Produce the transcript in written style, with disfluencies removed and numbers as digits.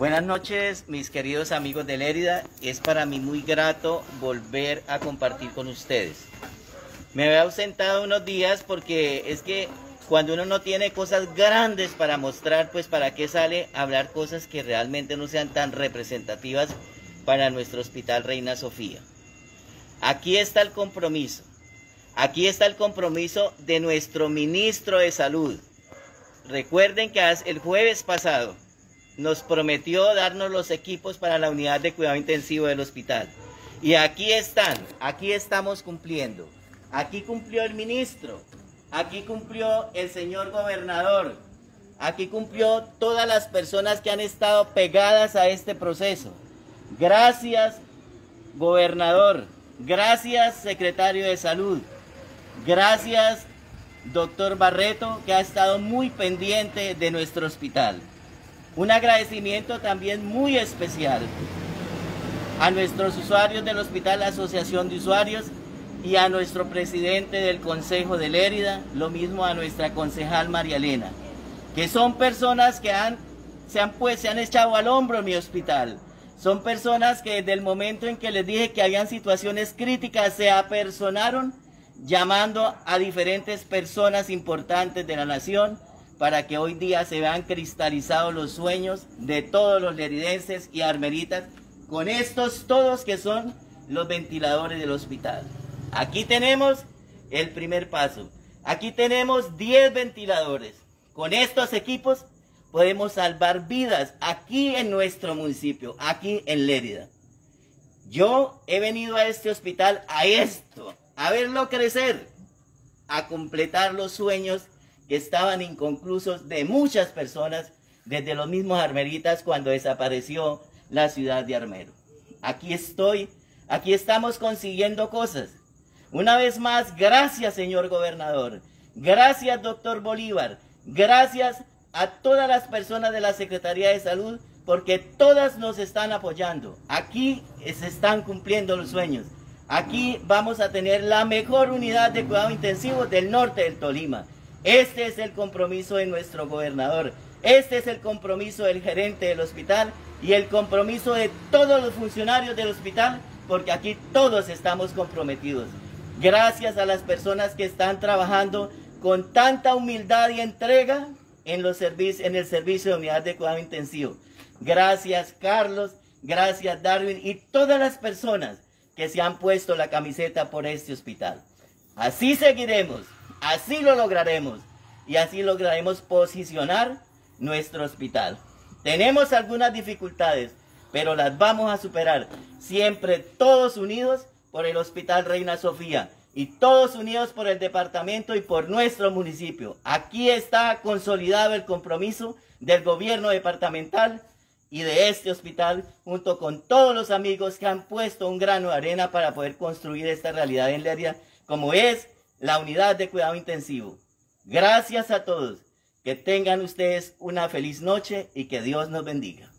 Buenas noches, mis queridos amigos de Lérida. Es para mí muy grato volver a compartir con ustedes. Me había ausentado unos días porque es que cuando uno no tiene cosas grandes para mostrar, pues para qué sale a hablar cosas que realmente no sean tan representativas para nuestro Hospital Reina Sofía. Aquí está el compromiso. Aquí está el compromiso de nuestro ministro de Salud. Recuerden que el jueves pasado nos prometió darnos los equipos para la unidad de cuidado intensivo del hospital. Y aquí están, aquí estamos cumpliendo. Aquí cumplió el ministro, aquí cumplió el señor gobernador, aquí cumplió todas las personas que han estado pegadas a este proceso. Gracias, gobernador. Gracias, secretario de Salud. Gracias, doctor Barreto, que ha estado muy pendiente de nuestro hospital. Un agradecimiento también muy especial a nuestros usuarios del hospital, la Asociación de Usuarios, y a nuestro presidente del Consejo de Lérida, lo mismo a nuestra concejal María Elena, que son personas que se han echado al hombro en mi hospital. Son personas que desde el momento en que les dije que habían situaciones críticas se apersonaron llamando a diferentes personas importantes de la nación para que hoy día se vean cristalizados los sueños de todos los leridenses y armeritas con estos todos que son los ventiladores del hospital. Aquí tenemos el primer paso. Aquí tenemos 10 ventiladores. Con estos equipos podemos salvar vidas aquí en nuestro municipio, aquí en Lérida. Yo he venido a este hospital a verlo crecer, a completar los sueños que estaban inconclusos de muchas personas, desde los mismos armeritas cuando desapareció la ciudad de Armero. Aquí estoy, aquí estamos consiguiendo cosas. Una vez más, gracias, señor gobernador. Gracias, doctor Bolívar. Gracias a todas las personas de la Secretaría de Salud, porque todas nos están apoyando. Aquí se están cumpliendo los sueños. Aquí vamos a tener la mejor unidad de cuidado intensivo del norte del Tolima. Este es el compromiso de nuestro gobernador. Este es el compromiso del gerente del hospital y el compromiso de todos los funcionarios del hospital, porque aquí todos estamos comprometidos. Gracias a las personas que están trabajando con tanta humildad y entrega en el servicio de unidad de cuidado intensivo. Gracias, Carlos. Gracias, Darwin, y todas las personas que se han puesto la camiseta por este hospital. Así seguiremos, así lo lograremos, y así lograremos posicionar nuestro hospital. Tenemos algunas dificultades, pero las vamos a superar, siempre todos unidos por el Hospital Reina Sofía, y todos unidos por el departamento y por nuestro municipio. Aquí está consolidado el compromiso del gobierno departamental y de este hospital, junto con todos los amigos que han puesto un grano de arena para poder construir esta realidad en Lérida, como es la unidad de cuidado intensivo. Gracias a todos. Que tengan ustedes una feliz noche y que Dios nos bendiga.